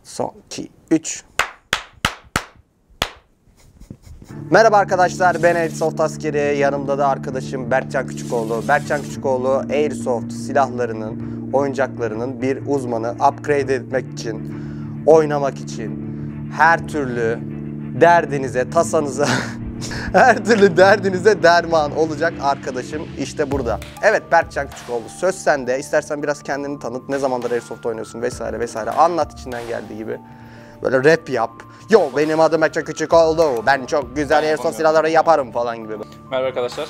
Son 2, 3. Merhaba arkadaşlar, ben Airsoft askeri. Yanımda da arkadaşım Berkcan Küçükoğlu. Berkcan Küçükoğlu Airsoft silahlarının, oyuncaklarının bir uzmanı. Upgrade etmek için, oynamak için, her türlü derdinize, tasanıza, her türlü derdinize derman olacak arkadaşım işte burada. Evet Berkcan Küçükoğlu, söz sende. İstersen biraz kendini tanıt, ne zamandır Airsoft oynuyorsun vesaire vesaire. Anlat içinden geldiği gibi. Böyle rap yap. Yo benim adım Berkcan Küçükoğlu. Ben çok güzel Airsoft silahları yaparım falan gibi. Merhaba arkadaşlar.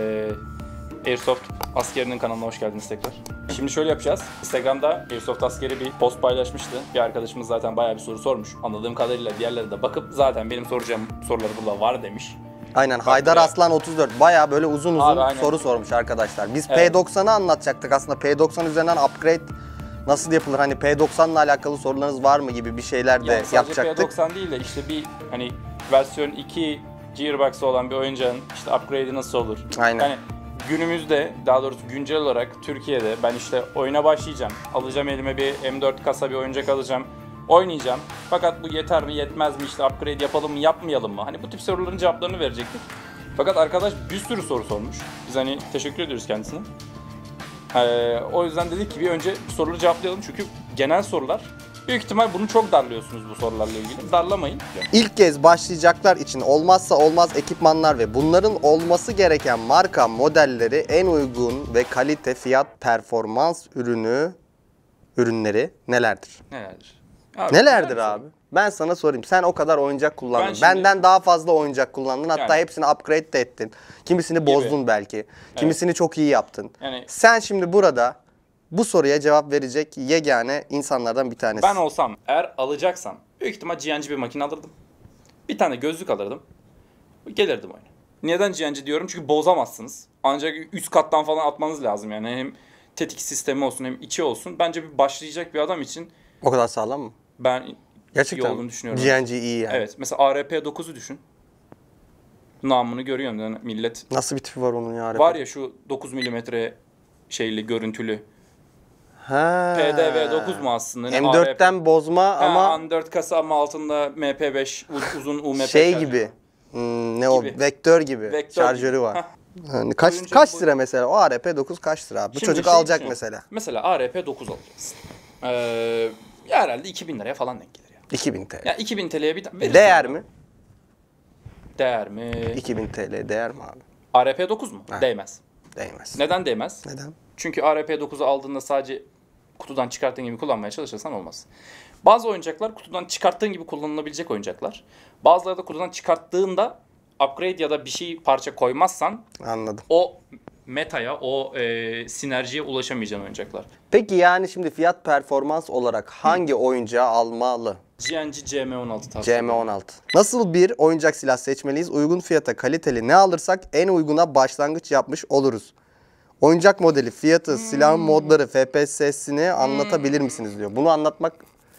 Airsoft askerinin kanalına hoş geldiniz tekrar. Şimdi şöyle yapacağız. Instagram'da Airsoft askeri bir post paylaşmıştı. Bir arkadaşımız zaten bayağı bir soru sormuş. Anladığım kadarıyla diğerleri de bakıp zaten benim soracağım soruları burada var demiş. Aynen, Haydar Aslan 34 bayağı böyle uzun Abi, soru sormuş arkadaşlar. Biz evet. P90'ı anlatacaktık aslında. P90 üzerinden upgrade nasıl yapılır? Hani P90'la alakalı sorularınız var mı gibi bir şeyler de yani yapacaktık. P90 değil de işte bir hani versiyon 2 gearbox'ı olan bir oyuncağın işte upgrade'i nasıl olur? Aynen. Yani günümüzde, daha doğrusu güncel olarak Türkiye'de ben işte oyuna başlayacağım. Alacağım elime bir M4 kasa bir oyuncak alacağım. Oynayacağım. Fakat bu yeter mi yetmez mi, işte upgrade yapalım mı yapmayalım mı? Hani bu tip soruların cevaplarını verecektik. Fakat arkadaş bir sürü soru sormuş. Biz hani teşekkür ediyoruz kendisine. O yüzden dedik ki bir önce soruları cevaplayalım çünkü genel sorular. Büyük ihtimal bunu çok darlıyorsunuz bu sorularla ilgili. Darlamayın. İlk kez başlayacaklar için olmazsa olmaz ekipmanlar ve bunların olması gereken marka modelleri, en uygun ve kalite, fiyat, performans ürünleri nelerdir? Nelerdir? Abi, Nelerdir abi? Ben sana sorayım. Sen o kadar oyuncak kullandın. Benden daha fazla oyuncak kullandın. Hatta Yani. hepsini upgrade de ettin. Kimisini bozdun belki. Kimisini çok iyi yaptın. Yani. Sen şimdi burada bu soruya cevap verecek yegane insanlardan bir tanesi. Ben olsam, eğer alacaksam büyük ihtimal GNC bir makine alırdım. Bir tane gözlük alırdım. Gelirdim oyuna. Neden GNC diyorum? Çünkü bozamazsınız. Ancak üst kattan falan atmanız lazım yani. Hem tetik sistemi olsun hem içi olsun. Bence bir başlayacak bir adam için O kadar sağlam mı? ben Gerçekten iyi olduğunu düşünüyorum. GNC iyi yani. Evet. Mesela ARP9'u düşün. Namını görüyorsun yani millet. Nasıl bir tipi var onun ya? Var ya şu 9 milimetre şeyli görüntülü. Ha. PDV9 mu aslında? M4'ten bozma ama M4 kasa ama altında MP5 uzun UMP şey şarjı. gibi. Ne o? Vektör gibi. Vektör şarjörü gibi. var. Heh. Yani Oyuncak kaç bu. lira mesela? O ARP9 kaç lira abi? Bu Şimdi çocuk şey alacak düşün. mesela. Mesela ARP9 alacaksın. Ya herhalde 2000 liraya falan denk gelir ya. 2000 TL. Ya 2000 TL'ye bir tane verirsin. Değer mi? Değer mi? 2000 TL değer mi abi? ARP9 mu? Heh. Değmez. Değmez. Neden değmez? Neden? Çünkü ARP9'u aldığında sadece kutudan çıkarttığın gibi kullanmaya çalışırsan olmaz. Bazı oyuncaklar kutudan çıkarttığın gibi kullanılabilecek oyuncaklar. Bazıları da kutudan çıkarttığında upgrade ya da bir şey parça koymazsan Anladım. o metaya, o sinerjiye ulaşamayacağın oyuncaklar. Peki yani şimdi fiyat performans olarak hangi oyuncağı almalı? GNC CM16 tavsiye ederim. CM16. Nasıl bir oyuncak silah seçmeliyiz? Uygun fiyata kaliteli ne alırsak en uyguna başlangıç yapmış oluruz. Oyuncak modeli, fiyatı, silahın modları, FPS'sini anlatabilir misiniz diyor. Bunu anlatmak...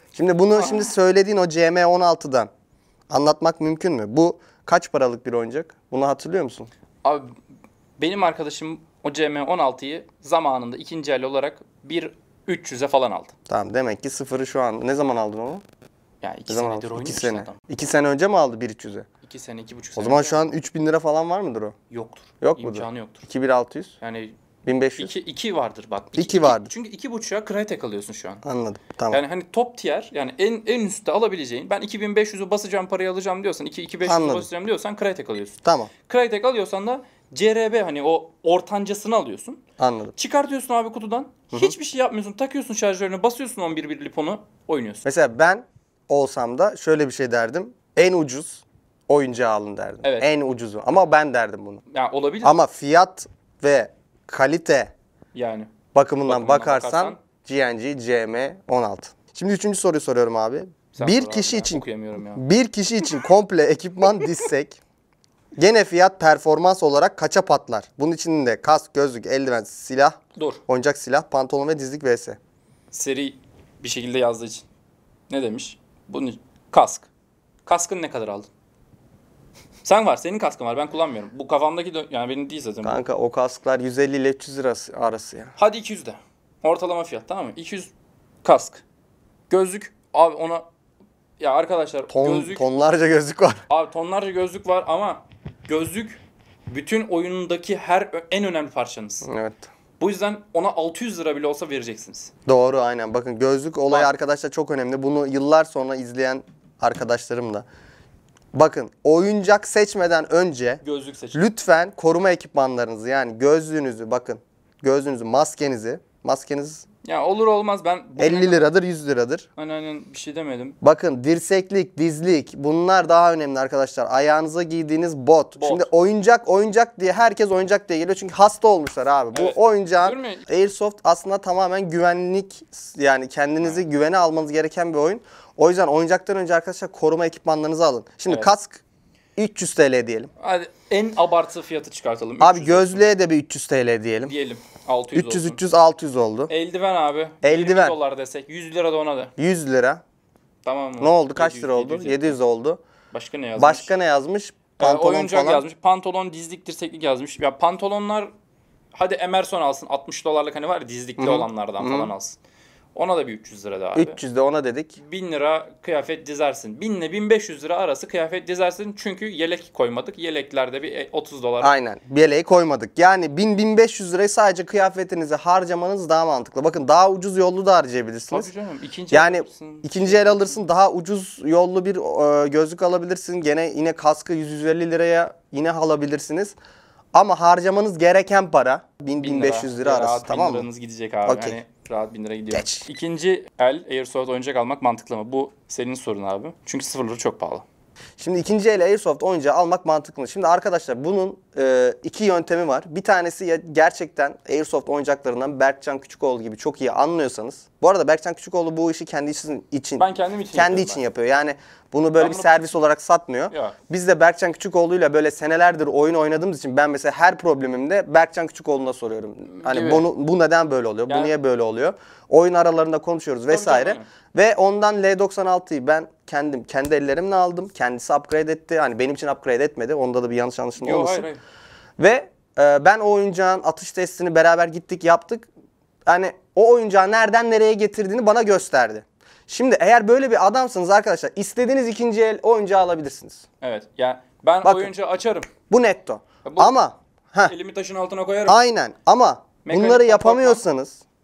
Şimdi söylediğin o CM16'dan anlatmak mümkün mü? Bu kaç paralık bir oyuncak? Bunu hatırlıyor musun? Abi benim arkadaşım o CM16'yı zamanında ikinci el olarak 1.300'e falan aldı. Tamam, demek ki sıfırı şu an. Ne zaman aldın onu? Yani 2 Ne zaman senedir aldın? oynuyor 2 işte sene. adam. 2 sene önce mi aldı 1.300'e? 2 sene, 2,5 O sene. zaman şu an 3000 lira falan var mıdır o? Yoktur. Yok mudur? İmkanı yoktur. 2600, Yani 1500. 2 vardır bak. 2 vardır. Çünkü 2,5'a Crytek alıyorsun şu an. Anladım. Tamam. Yani hani top tier, yani en üstte alabileceğin, ben 2500'ü basacağım parayı alacağım diyorsan, 2500'ü Anladım. basacağım diyorsan Crytek alıyorsun. Tamam. Crytek alıyorsan da CRB, hani o ortancasını alıyorsun. Anladım. Çıkartıyorsun abi kutudan. Hiçbir şey yapmıyorsun. Takıyorsun şarjörüne, basıyorsun 11 birlik onu, oynuyorsun. Mesela ben olsam da şöyle bir şey derdim. En ucuz oyuncağı alın derdim. Evet. En ucuzu. Ama ben derdim bunu. Yani olabilir. Ama fiyat ve kalite Yani. bakımından bakarsan bakarsan GNG CM16. Şimdi 3. soruyu soruyorum abi. Sen Bir sor kişi abi ya, için okuyamıyorum ya. bir kişi için komple ekipman dizsek gene fiyat performans olarak kaça patlar? Bunun içinde kask, gözlük, eldiven, silah, Dur. oyuncak silah, pantolon ve dizlik vs. Seri bir şekilde yazdığı için. Ne demiş? Bunu kask. Kaskın ne kadar aldın? Sen var, senin kaskın var. Ben kullanmıyorum. Bu kafamdaki yani benim değil zaten. Kanka o kasklar 150 ile 300 lira arası ya. Hadi 200 de. Ortalama fiyat, tamam mı? 200 kask. Gözlük abi, ona Ya arkadaşlar gözlük... Tonlarca gözlük var. Abi tonlarca gözlük var ama gözlük bütün oyunundaki en önemli parçanız. Evet. Bu yüzden ona 600 lira bile olsa vereceksiniz. Doğru, aynen. Bakın gözlük olayı Bak. arkadaşlar çok önemli. Bunu yıllar sonra izleyen arkadaşlarım da. Bakın oyuncak seçmeden önce Gözlük seçin. lütfen koruma ekipmanlarınızı, yani gözlüğünüzü, bakın gözlüğünüzü, maskeniz Ya olur olmaz ben... 50 liradır, 100 liradır. Aynen bir şey demedim. Bakın dirseklik, dizlik, bunlar daha önemli arkadaşlar. Ayağınıza giydiğiniz bot. Bot. Şimdi oyuncak diye herkes oyuncak diye geliyor çünkü hasta olmuşlar abi. Evet. Bu oyuncağın Değil mi? Airsoft aslında tamamen güvenlik, yani kendinizi güvene almanız gereken bir oyun. O yüzden oyuncaktan önce arkadaşlar koruma ekipmanlarınızı alın. Şimdi Evet. kask 300 TL diyelim. Hadi en abartı fiyatı çıkartalım. Abi 300 gözlüğe de bir 300 TL diyelim. diyelim. 600 300 olsun. 300 600 oldu. Eldiven abi. Eldiven. 20 dolar desek. 100 lira da ona da. 100 lira. Tamam mı? Ne oldu? Kaç 700, lira oldu? 700. 700 oldu. Başka ne yazmış? Başka ne yazmış? Pantolon oyuncak falan. yazmış. Pantolon, dizlik, dirseklik yazmış. Ya pantolonlar hadi Emerson alsın. 60 dolarlık hani var ya dizlikli olanlardan falan alsın. Ona da bir 300 lira da abi. 300 de ona dedik. 1000 lira kıyafet dizersin. 1000 ile 1500 lira arası kıyafet dizersin. Çünkü yelek koymadık. Yeleklerde bir 30 dolar. Aynen. Yeleği koymadık. Yani 1000-1500 lirayı sadece kıyafetinize harcamanız daha mantıklı. Bakın daha ucuz yollu da harcayabilirsiniz. Tabii canım. İkinci Yani el alırsın. ikinci el alırsın, daha ucuz yollu bir gözlük alabilirsin. Gene yine kaskı 100-150 liraya yine alabilirsiniz. Ama harcamanız gereken para 1000-1500 lira arası, rahat tamam 1000 mı? liranız gidecek abi. Okey. Hani rahat 1000 lira gidiyor. Geç. İkinci el Airsoft oyuncak almak mantıklı mı? Bu senin sorun abi. Çünkü sıfırları çok pahalı. Şimdi ikinci el Airsoft oyuncağı almak mantıklı mı? Şimdi arkadaşlar bunun iki yöntemi var. Bir tanesi ya gerçekten Airsoft oyuncaklarından Berkcan Küçükoğlu gibi çok iyi anlıyorsanız. Bu arada Berkcan Küçükoğlu bu işi kendi için Ben kendim için kendi yapıyorum için ben. yapıyor. Yani bunu böyle Ben bir bunu- servis olarak satmıyor. Yok. Biz de Berkcan Küçükoğlu'yla böyle senelerdir oyun oynadığımız için ben mesela her problemimde Berkcan Küçükoğlu'na soruyorum. Hani Gibi. bu neden böyle oluyor? Bu Yani- niye böyle oluyor? Oyun aralarında konuşuyoruz vesaire. canım, Ve ondan L96'yı ben kendi ellerimle aldım. Kendisi upgrade etti. Hani benim için upgrade etmedi. Onda da bir yanlış anlaşılma Yok olmasın. hayır. Ve ben o oyuncağın atış testini beraber gittik yaptık. Hani o oyuncağı nereden nereye getirdiğini bana gösterdi. Şimdi eğer böyle bir adamsınız arkadaşlar, istediğiniz ikinci el oyuncağı alabilirsiniz. Evet. Yani ben Bakın. oyuncağı açarım. Bu netto. Bu- Ama Elimi taşın altına koyarım. aynen, ama Mekanik bunları yapamıyorsan-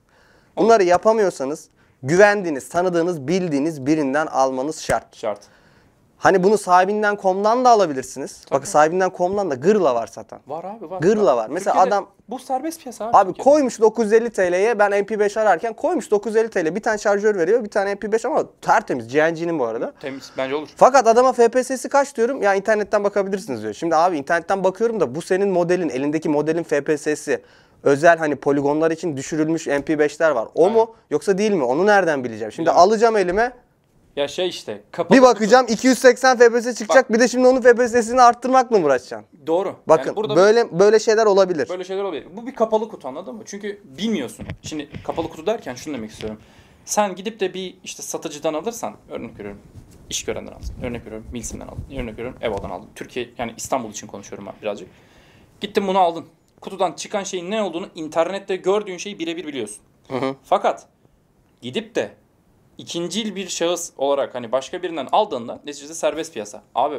yapamıyorsanız güvendiğiniz, tanıdığınız, bildiğiniz birinden almanız şart. Şart. Hani bunu sahibinden.com'dan da alabilirsiniz. Bakın sahibinden.com'dan da gırla var satan. Var abi var. Gırla var. Mesela Türkiye'de adam bu serbest piyasa abi. abi Türkiye'de. koymuş 950 TL'ye, ben MP5 ararken koymuş 950 TL. Bir tane şarjör veriyor, bir tane MP5 ama tertemiz. GNG'nin bu arada. Temiz bence olur. Fakat adama FPS'si kaç diyorum? Ya internetten bakabilirsiniz diyor. Şimdi abi internetten bakıyorum da bu senin modelin, elindeki modelin FPS'si özel, hani poligonlar için düşürülmüş MP5'ler var. O mu yoksa değil mi? Onu nereden bileceğim? Şimdi Bilemem. alacağım elime, Ya şey işte kapalı bir bakacağım 280 FPS çıkacak. Bir de şimdi onun FPS'sini arttırmakla mı uğraşacaksın? kutu. Doğru. Bakın Yani burada böyle şeyler olabilir. böyle şeyler oluyor. Bu bir kapalı kutu, anladın mı? Çünkü bilmiyorsun. Şimdi kapalı kutu derken şunu demek istiyorum. Sen gidip de bir işte satıcıdan alırsan, örnek veriyorum, İşgören'den aldın. Örnek veriyorum, Milsim'den aldın. Örnek veriyorum, EVO'dan aldın. Türkiye, yani İstanbul için konuşuyorum ben birazcık. Gittin bunu aldın. Kutudan çıkan şeyin ne olduğunu, internette gördüğün şeyi birebir biliyorsun. Fakat gidip de ikincil bir şahıs olarak hani başka birinden aldığında neticede serbest piyasa. Abi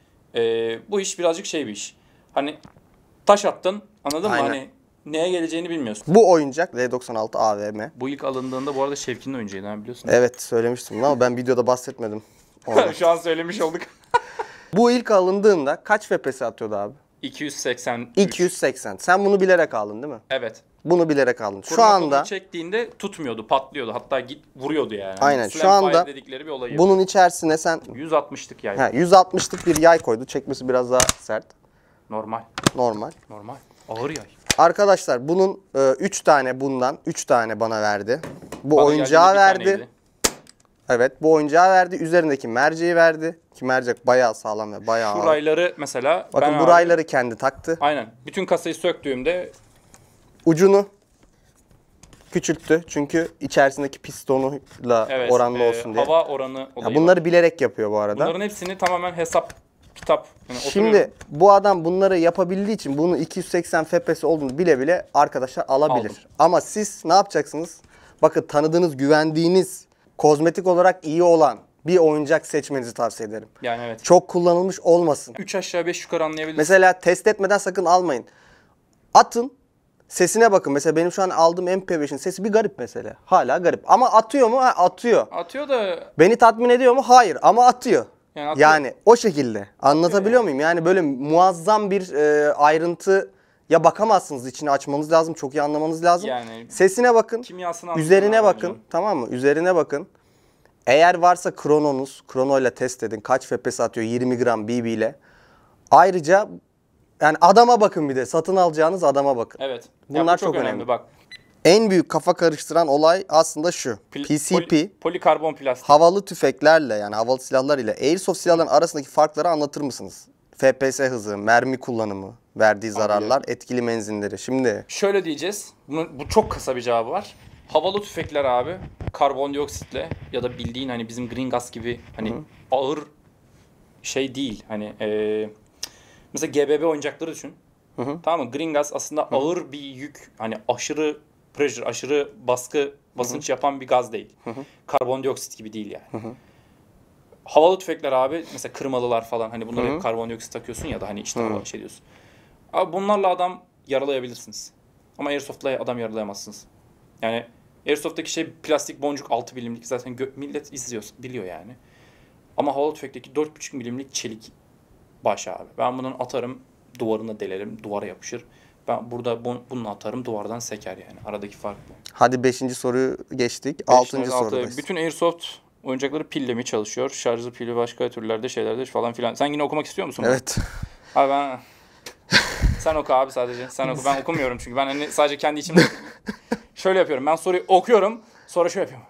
bu iş birazcık şey bir iş. Hani taş attın, anladın mı? Aynen. Hani neye geleceğini bilmiyorsun. Bu oyuncak L96 AVM. Bu ilk alındığında bu arada Şevki'nin oyuncağıydı, ha, biliyorsun. Evet, söylemiştim ama ben videoda bahsetmedim. Orada. Şu an söylemiş olduk. Bu ilk alındığında kaç FPS atıyordu abi? 280. 280. Sen bunu bilerek aldın değil mi? Evet. Bunu bilerek aldın. Şu Koruma anda kolunu çektiğinde tutmuyordu, patlıyordu. Hatta vuruyordu yani. Aynen, Slam şu anda fire dedikleri bir olayı. bunun içerisine sen 160'lık yani. 160'lık bir yay koydu. Çekmesi biraz daha sert. Normal. Normal. Normal. Ağır yay. Arkadaşlar bunun 3 tane bundan, 3 tane bana verdi. Bu Bana oyuncağı geldiğinde bir verdi. taneydi. Evet, bu oyuncağı verdi. Üzerindeki merceği verdi. Ki mercek bayağı sağlam ve bayağı Şu ağır. rayları mesela Bakın ben bu abi- rayları kendi taktı. Aynen. Bütün kasayı söktüğümde Ucunu küçülttü. Çünkü içerisindeki pistonuyla evet, oranlı olsun diye. hava oranı Ya olayı bunları var. bilerek yapıyor bu arada. Bunların hepsini tamamen hesap, kitap. Yani Şimdi oturuyorum. bu adam bunları yapabildiği için bunun 280 FPS olduğunu bile bile arkadaşlar alabilir. Aldım. Ama siz ne yapacaksınız? Bakın tanıdığınız, güvendiğiniz, kozmetik olarak iyi olan bir oyuncak seçmenizi tavsiye ederim. Yani evet. Çok kullanılmış olmasın. 3 aşağı 5 yukarı anlayabilirsin. Mesela test etmeden sakın almayın. Atın, sesine bakın. Mesela benim şu an aldığım MP5'in sesi bir garip mesela. Hala garip. Ama atıyor mu? Ha, atıyor. Atıyor da Beni tatmin ediyor mu? Hayır. Ama atıyor. Yani atıyor. Yani o şekilde. Anlatabiliyor muyum? Yani böyle muazzam bir ayrıntı ya bakamazsınız. İçini açmanız lazım. Çok iyi anlamanız lazım. Yani Sesine bakın. kimyasını anlaman Üzerine lazım bakın. hocam. Tamam mı? Üzerine bakın. Eğer varsa krononuz, kronoyla test edin. Kaç FPS atıyor? 20 gram BB ile. Ayrıca yani adama bakın bir de. Satın alacağınız adama bakın. evet. Bunlar bu çok önemli. Bak. En büyük kafa karıştıran olay aslında şu. PCP, Polikarbon plastik. havalı tüfeklerle yani havalı silahlar ile Airsoft silahların arasındaki farkları anlatır mısınız? FPS hızı, mermi kullanımı, verdiği zararlar, etkili menzilleri. Şimdi Şöyle diyeceğiz. Bu çok kısa bir cevabı var. Havalı tüfekler abi karbondioksitle ya da bildiğin hani bizim green gas gibi hani ağır şey değil. Hani mesela GBB oyuncakları düşün. Tamam mı? Green gas aslında ağır bir yük. Hani aşırı pressure, aşırı basınç yapan bir gaz değil. Karbondioksit gibi değil yani. Havalı tüfekler abi mesela kırmalılar falan hani bunlara hep karbondioksit takıyorsun ya da hani işte hava şey diyorsun. Abi bunlarla adam yaralayabilirsiniz. Ama Airsoft'la adam yaralayamazsınız. Yani Airsoft'taki şey plastik boncuk 6 milimlik zaten millet izliyor, biliyor yani. Ama havalı tüfekteki 4,5 milimlik çelik baş abi. Ben bunun atarım duvarına delerim, duvara yapışır. Ben burada bununla atarım duvardan seker yani. Aradaki fark bu. hadi 5. soruyu geçtik. 6. Altı. sorudayız. Bütün Airsoft oyuncakları pille mi çalışıyor? Şarjlı pili başka türlerde şeylerde falan filan. Sen yine okumak istiyor musun? Evet. Abi ben... Sen oku abi sadece. Sen oku. Ben okumuyorum çünkü. Ben hani sadece kendi içimde şöyle yapıyorum. Ben soruyu okuyorum. Sonra şöyle yapıyorum.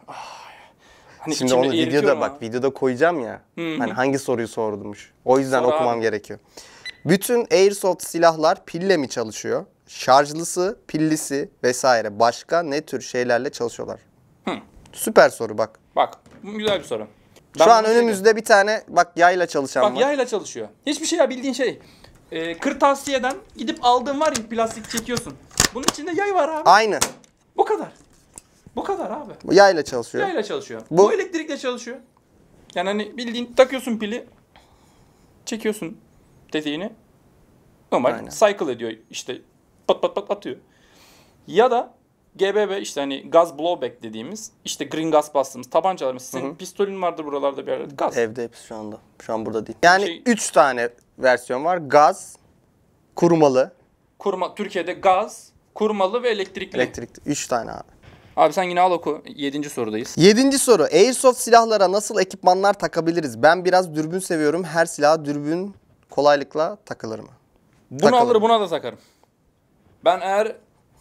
Hani Şimdi içimde onu videoda eğritiyorum bak abi. videoda koyacağım ya. Hani hangi soruyu sordumuş. O yüzden Sor okumam abi. gerekiyor. Bütün Airsoft silahlar pille mi çalışıyor? Şarjlısı, pillisi vesaire başka ne tür şeylerle çalışıyorlar? Süper soru bak. Bak bu güzel bir soru. Şu an bunu şey önümüzde bir tane bak yayla çalışan Bak var. yayla çalışıyor. Hiçbir şey ya bildiğin şey. Kırtasiyeden gidip aldığın var ya plastik çekiyorsun. Bunun içinde yay var abi. Aynı. Bu kadar. Bu kadar abi. Bu yayla çalışıyor. Yayla çalışıyor. Bu- Bu elektrikle çalışıyor. Yani hani bildiğin takıyorsun pili. Çekiyorsun tetiğini. Normal Aynen. cycle ediyor işte pat pat pat atıyor. Ya da GBB işte hani gaz blowback dediğimiz işte green gas bastığımız tabancalarımız. Sizin pistolün vardır buralarda bir yerde. Gaz. Evde hepsi şu anda. Şu an burada değil. Yani Şey- 3 tane versiyon var. Gaz, kurumalı, Türkiye'de gaz, kurmalı ve elektrikli. elektrikli. 3 tane abi. Abi sen yine al oku. 7. sorudayız. 7. soru. Airsoft silahlara nasıl ekipmanlar takabiliriz? Ben biraz dürbün seviyorum. Her silaha dürbün kolaylıkla takılır mı? Bunu Takalım. alır buna da takarım. Ben eğer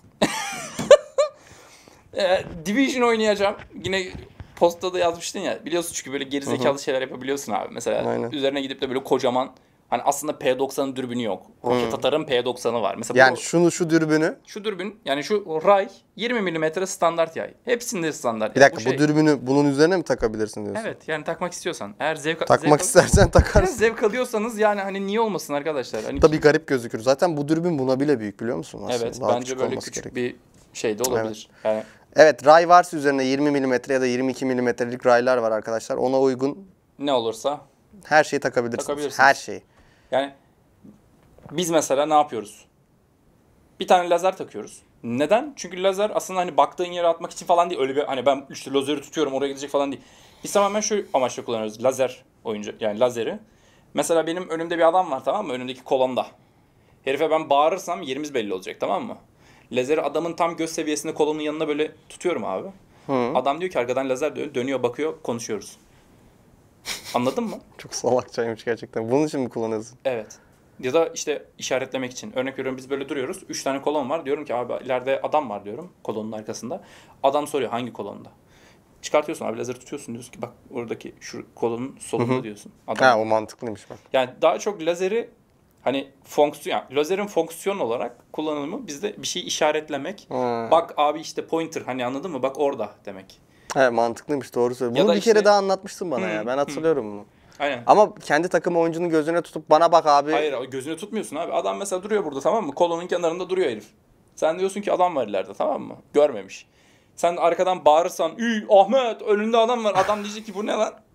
Division oynayacağım. Yine postada yazmıştın ya. Biliyorsun çünkü böyle gerizekalı şeyler yapabiliyorsun abi. Mesela Aynen. üzerine gidip de böyle kocaman hani aslında P90'ın dürbünü yok. Roket atarın P90'ı var. Mesela Yani bu, şu dürbünü. şu dürbün yani şu ray 20 milimetre standart yay. Hepsinde standart Bir yay. dakika bu dürbünü bunun üzerine mi takabilirsin diyorsun? Evet yani takmak istiyorsan. Eğer Takmak istersen takarsın. zevk alıyorsanız yani hani niye olmasın arkadaşlar? Hani Tabii garip gözükür. Zaten bu dürbün buna bile büyük biliyor musun aslında? evet Daha bence böyle olması küçük gerek. bir şey de olabilir. Yani Evet ray varsa üzerine 20 mm ya da 22 mm'lik raylar var arkadaşlar. Ona uygun ne olursa her şeyi takabilirsiniz. Takabilirsiniz. Her şeyi. yani biz mesela ne yapıyoruz? Bir tane lazer takıyoruz. Neden? Çünkü lazer aslında hani baktığın yere atmak için falan değil. Öyle bir hani ben işte lazeri tutuyorum oraya gidecek falan değil. Biz tamamen şu amaçla kullanıyoruz. Lazer oyuncu yani lazeri. Mesela benim önümde bir adam var tamam mı? Önümdeki kolonda. Herife ben bağırırsam yerimiz belli olacak tamam mı? Lazeri adamın tam göz seviyesinde kolonun yanına böyle tutuyorum abi. Adam diyor ki arkadan lazer dönüyor bakıyor konuşuyoruz. Anladın mı? Çok salakçaymış gerçekten. Bunun için mi kullanıyorsun? Evet. Ya da işte işaretlemek için. Örnek veriyorum biz böyle duruyoruz. 3 tane kolon var. Diyorum ki abi ileride adam var diyorum kolonun arkasında. Adam soruyor hangi kolonda? Çıkartıyorsun abi lazeri tutuyorsun diyorsun ki bak oradaki şu kolonun solunda diyorsun. Adam. Ha o mantıklıymış bak. Yani daha çok lazeri hani fonksiyon, yani lazerin fonksiyon olarak kullanımı bizde bir şey işaretlemek. Bak abi işte pointer hani anladın mı? Bak orada demek. Evet mantıklıymış doğru söylüyorsun. Ya Bunu da bir kere işte- daha anlatmıştın bana ya. Ben hatırlıyorum bunu. Aynen. Ama kendi takım oyuncunun gözüne tutup bana bak abi. Hayır gözüne tutmuyorsun abi. Adam mesela duruyor burada tamam mı? Kolonun kenarında duruyor herif. Sen diyorsun ki adam var ileride tamam mı? Görmemiş. Sen arkadan bağırırsan Ahmet önünde adam var. Adam diyecek ki bu ne lan?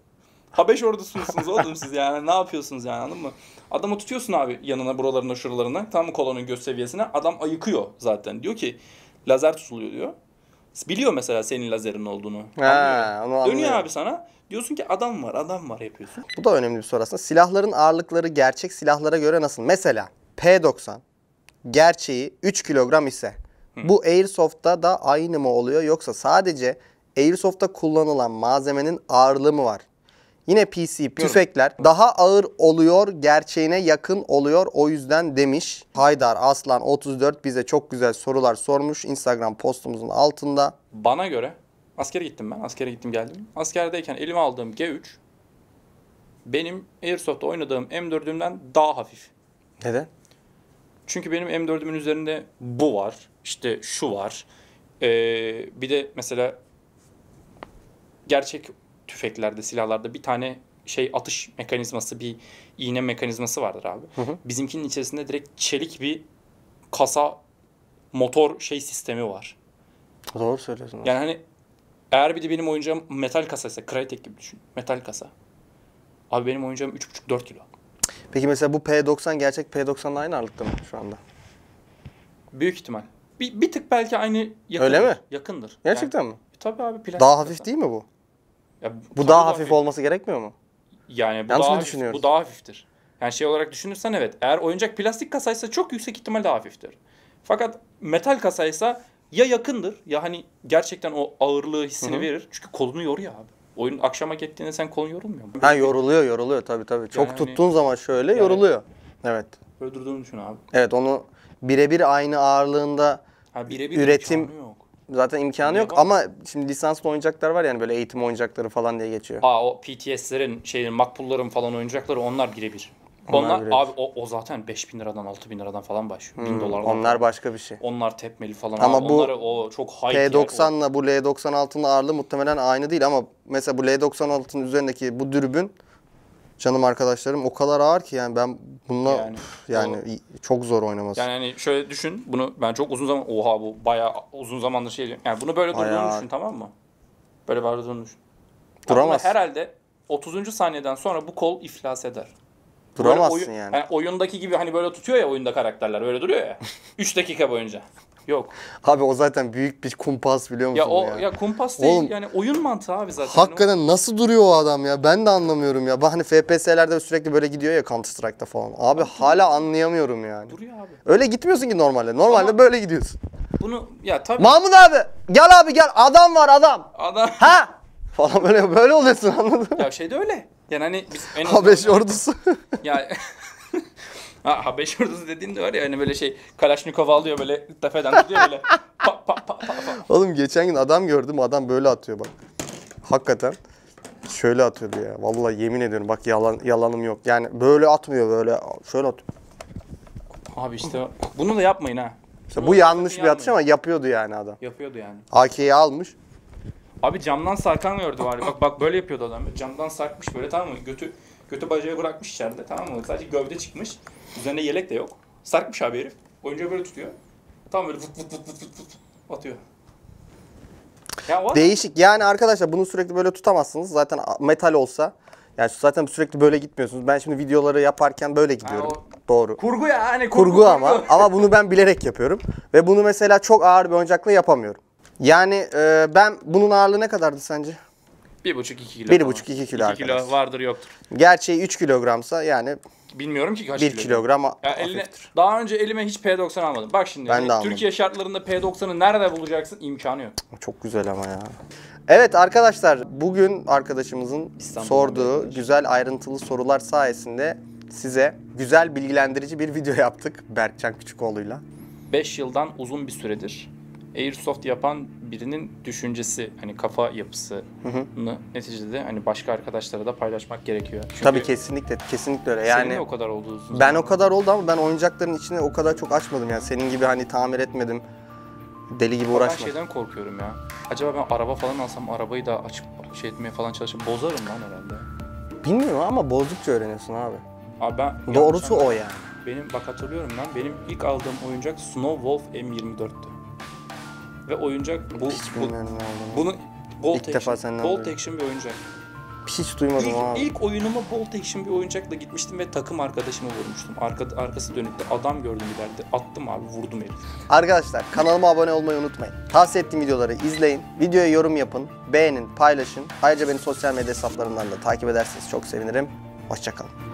Habeş ordusu musunuz oğlum siz yani? Ne yapıyorsunuz yani, anladın mı? Adamı tutuyorsun abi yanına, buralarına şuralarına. Tam kolonun göz seviyesine. Adam ayıkıyor zaten. Diyor ki lazer tutuluyor diyor. Biliyor mesela senin lazerin olduğunu. He, Anlıyor. onu anlıyor. Dönüyor abi sana. Diyorsun ki adam var yapıyorsun. Bu da önemli bir soru aslında. Silahların ağırlıkları gerçek silahlara göre nasıl? Mesela P90 gerçeği 3 kilogram ise bu Airsoft'ta da aynı mı oluyor, yoksa sadece Airsoft'ta kullanılan malzemenin ağırlığı mı var? Yine PC tüfekler daha ağır oluyor, gerçeğine yakın oluyor o yüzden demiş. Haydar Aslan 34 bize çok güzel sorular sormuş Instagram postumuzun altında. Bana göre askere gittim ben. Askere gittim geldim. Askerdeyken elime aldığım G3 benim Airsoft'ta oynadığım M4'ümden daha hafif. Neden? Çünkü benim M4'ümün üzerinde bu var. İşte şu var. Bir de mesela gerçek tüfeklerde, silahlarda bir tane şey atış mekanizması, bir iğne mekanizması vardır abi. Bizimkinin içerisinde direkt çelik bir kasa motor şey sistemi var. Doğru söylüyorsun. Yani hani eğer bir de benim oyuncağım metal kasaysa, Crytek gibi düşün. Metal kasa. Abi benim oyuncağım 3,5-4 kilo. Peki mesela bu P90 gerçek P90'la aynı ağırlıkta mı şu anda? Büyük ihtimal. Bir tık belki aynı yakındır. Öyle mi? Yakındır. Gerçekten Yani, mi? tabii abi plastik Daha kasa. hafif değil mi bu? Ya, Bu tabii daha hafif olması gerekmiyor mu? Yani bu Yanlış daha mı hafif, düşünüyoruz? bu daha hafiftir. Yani şey olarak düşünürsen evet. Eğer oyuncak plastik kasaysa çok yüksek ihtimal daha hafiftir. Fakat metal kasaysa ya yakındır ya hani gerçekten o ağırlığı hissini verir. Çünkü kolunu yoruyor abi. Oyun akşama gittiğinde sen kolun yorulmuyor mu? Ha, yoruluyor tabii. Çok Yani tuttuğun zaman şöyle yani- yoruluyor. Evet. Öldürdüğünü düşün abi. Evet, onu birebir aynı ağırlığında Ha, birebir üretim imkanı yok. zaten imkanı yok Yapamaz. ama şimdi lisanslı oyuncaklar var yani, böyle eğitim oyuncakları falan diye geçiyor. O PTS'lerin, Makbulların falan oyuncakları onlar birebir. Onlar Onlar birebir. abi o zaten 5.000 liradan 6.000 liradan falan başlıyor. 1.000 dolardan Onlar falan. başka bir şey. Onlar tepmeli falan. Ama abi. bu Onları o çok high tier, P90'la bu L96'nın ağırlığı muhtemelen aynı değil ama mesela bu L96'nın üzerindeki bu dürbün, canım arkadaşlarım, o kadar ağır ki yani ben bununla Yani çok zor oynaması. Yani hani şöyle düşün, bunu ben çok uzun zaman, oha bu bayağı uzun zamandır şey diyorum. Yani bunu böyle durduğunu Bayağı. düşün, tamam mı? Böyle durduğunu düşün. Duramaz. Aslında herhalde 30. saniyeden sonra bu kol iflas eder. Duramazsın Böyle yani. oyundaki gibi hani böyle tutuyor ya oyunda karakterler, böyle duruyor ya. 3 dakika boyunca. Yok. Abi o zaten büyük bir kumpas, biliyor musun Ya o ya? ya kumpas değil, Oğlum, yani oyun mantığı abi zaten. Hakikaten nasıl duruyor o adam ya? Ben de anlamıyorum ya. Bak hani FPS'lerde sürekli böyle gidiyor ya, Counter Strike'da falan. Abi hala anlayamıyorum yani. Duruyor abi. Öyle gitmiyorsun ki normalde. Normalde Ama- böyle gidiyorsun. Bunu ya tabii Mahmut abi gel, abi gel, adam var adam. adam Ha? Falan böyle oluyorsun, anladın mı? ya şey de öyle. Yani hani biz en Habeş ordusu. ya Habeş ordusu dediğin de var ya hani böyle Kalaşnikov alıyor böyle tepeden tutuyor böyle pa pa pa pa. Oğlum geçen gün adam gördüm, adam böyle atıyor bak. Hakikaten şöyle atıyordu ya. Vallahi yemin ediyorum bak, yalanım yok. Yani böyle atmıyor, böyle şöyle atıyor. Abi işte bunu da yapmayın ha. İşte Bunu bu da yanlış sakın bir atış yapmayın. ama yapıyordu yani adam. Yapıyordu yani. AK'yi almış. Abi camdan sarkan gördü var ya. Bak böyle yapıyordu adam. Camdan sarkmış böyle, tamam mı? Götü bacağı bırakmış içeride, tamam mı? Sadece gövde çıkmış. Üzerinde yelek de yok. Sarkmış abi herif. Oyuncağı böyle tutuyor. Tam böyle vıt vıt vıt vıt vıt vıt atıyor. Ya o Değişik yani arkadaşlar, bunu sürekli böyle tutamazsınız. Zaten metal olsa yani zaten sürekli böyle gitmiyorsunuz. Ben şimdi videoları yaparken böyle gidiyorum. Doğru. kurgu ya hani Kurgu ama bunu ben bilerek yapıyorum. Ve bunu mesela çok ağır bir oyuncakla yapamıyorum. Yani ben bunun ağırlığı ne kadardı sence? 1,5-2 kilo. 1,5-2 kilo 2 kilo arkadaşlar. vardır yoktur. Gerçeği 3 kilogramsa yani Bilmiyorum ki kaç 1 kilogram Ya hafiftir. daha önce elime hiç P90 almadım. Bak şimdi Ben yani de almadım. Türkiye şartlarında P90'ı nerede bulacaksın? İmkanı yok. Çok güzel ama ya. Evet arkadaşlar, bugün arkadaşımızın İstanbul'dan bir sorduğu arkadaş. güzel ayrıntılı sorular sayesinde size güzel bilgilendirici bir video yaptık Berkcan Küçükoğlu'yla. 5 yıldan uzun bir süredir Airsoft yapan birinin düşüncesi, hani kafa yapısını neticede hani başka arkadaşlara da paylaşmak gerekiyor. Çünkü Tabii kesinlikle öyle. senin Yani de o kadar oldu uzun ben zaman. o kadar oldu ama ben oyuncakların içine o kadar çok açmadım yani. Senin gibi hani tamir etmedim. Deli gibi Ben uğraşmadım. şeyden korkuyorum ya. Acaba ben araba falan alsam, arabayı da açıp etmeye falan çalışıp bozarım lan herhalde. Bilmiyorum ama bozdukça öğreniyorsun abi. Abi ben Doğrusu o yani. Benim bak hatırlıyorum lan, benim ilk aldığım oyuncak Snow Wolf M24'tü. Ve oyuncak Hiç bilmiyorum ne olduğunu. bunu İlk defa senden Bolt duydum. Action bir oyuncak. Hiç duymadım abi. İlk oyunuma Bolt Action bir oyuncakla gitmiştim ve takım arkadaşımı vurmuştum. Arkası dönükte adam gördüm ileride. Attım abi, vurdum herif. Arkadaşlar kanalıma abone olmayı unutmayın. Tavsiye ettiğim videoları izleyin. Videoya yorum yapın. Beğenin, paylaşın. Ayrıca beni sosyal medya hesaplarımdan da takip ederseniz çok sevinirim. Hoşça kalın.